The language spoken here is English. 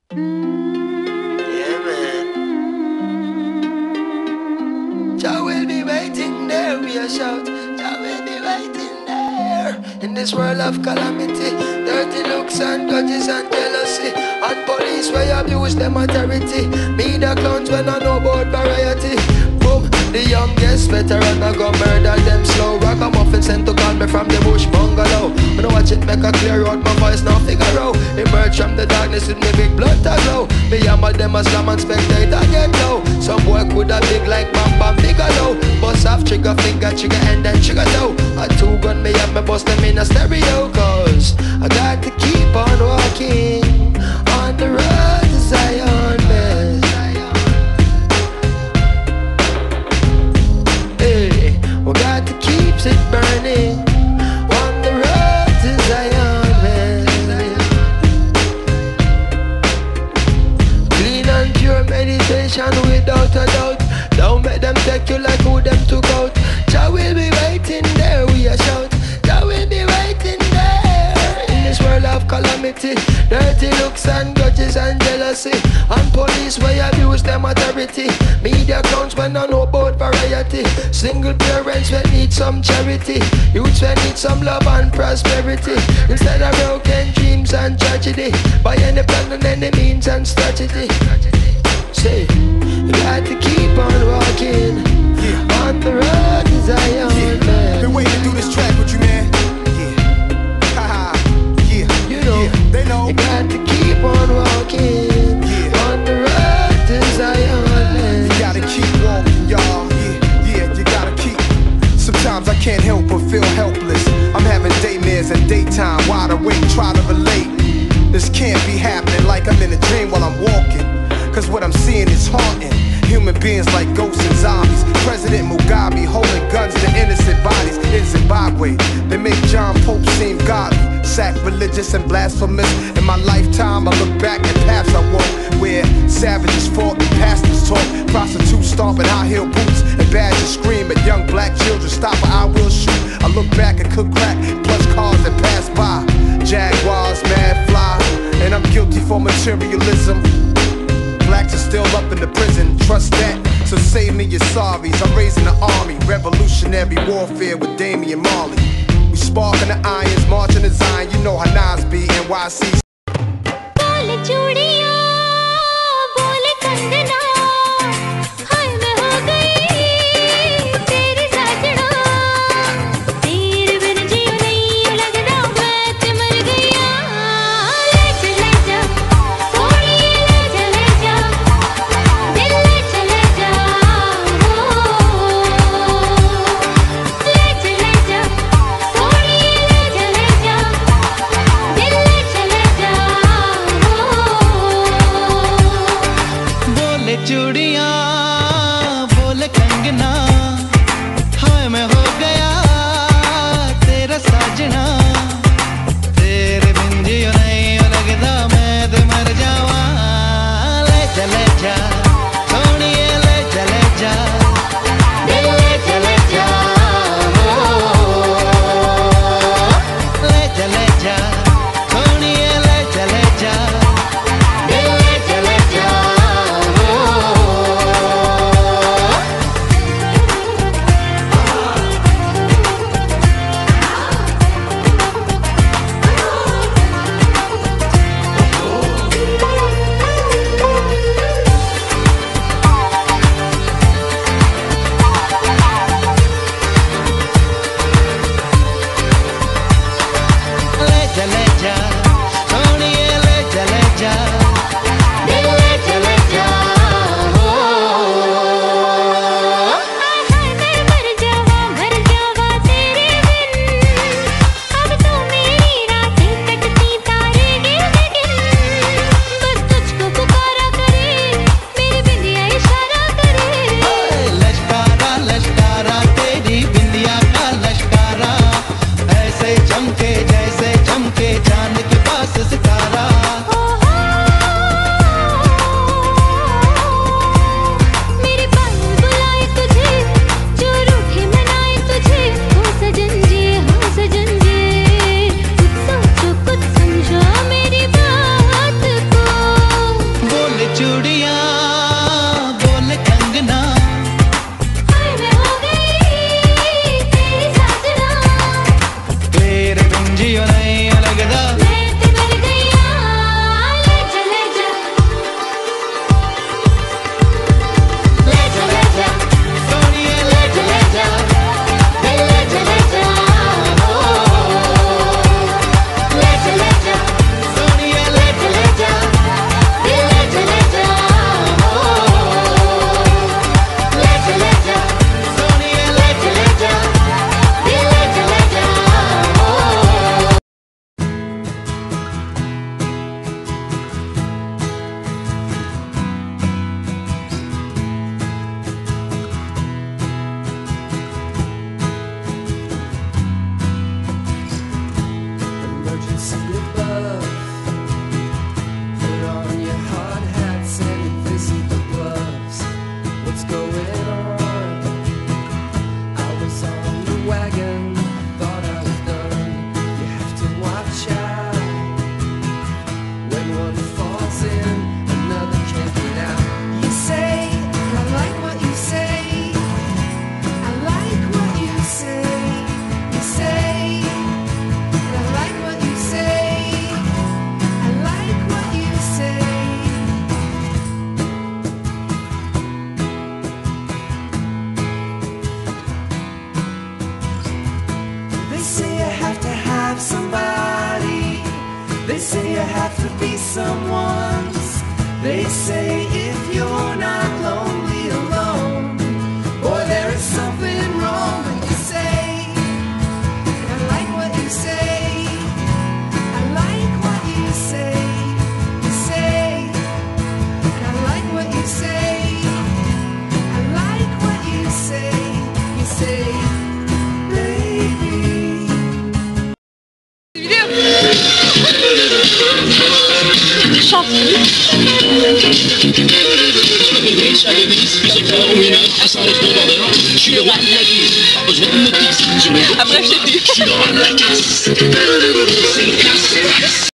Yeah, man. Jah will be waiting there, we a shout. Jah will be waiting there. In this world of calamity, dirty looks and grudges and jealousy, and police where abuse them authority. Me the clowns when I know about variety. Boom, the youngest veteran I go murder them slow. Ragamuffin sent to call me from the bush bungalow. When I watch it make a clear out, my voice now figure out. Emerge from the darkness with me big blood to glow. Me hammer them a slam and spectator get low. Some boy coulda big like Bam Bam Bigelow. Bust off trigger finger, trigger end and trigger toe. A two gun me have me bust them in a stereo. Cause I got to keep on walking on the road to Zion, man. Hey, we got to keep it burning on the road to Zion, man. Clean and pure meditation without a doubt. Don't make them take you like who them took out. Jah will be waiting there, we a shout. Jah will be waiting there. In this world of calamity, dirty looks and grudges and jealousy, and police where abuse them authority. Media clowns when I know about variety. Single parents when need some charity. Youths when need some love and prosperity. Instead of broken dreams and tragedy, by any plan and any means and strategy. Say, you got to keep on walking on the road to Zion, man. Been waiting to do this track with you, man. Yeah, haha, yeah. You know, yeah. They know. you got to keep on walking on the road to Zion, man. You gotta keep walking, y'all. Yeah, you gotta keep. Sometimes I can't help but feel helpless. I'm having daymares and daytime, wide awake, try to relate. This can't be happening like I'm in a dream while I'm walking. Cause what I'm seeing is haunting. Human beings like ghosts and zombies. President Mugabe holding guns to innocent bodies in Zimbabwe. They make John Pope seem godly, sacrilegious and blasphemous. In my lifetime I look back at paths I walk, where savages fought and pastors talk. Prostitutes stomping high heel boots and badgers scream at young black children. Stop or I will shoot. I look back and cook crack, plush cars that pass by. Jaguars, mad fly, and I'm guilty for materialism. Blacks are still up in the prison, trust that. So save me your sorries. I'm raising the army, revolutionary warfare with Damian Marley. We sparking the irons, marching the Zion. You know how Nas be, NYC. someone's. They say if you're not lonely alone, boy, there is something wrong when you say. And I like what you say. I like what you say. You say. And I like what you say. I like what you say. You say, baby. Chante. Après je t'ai dit.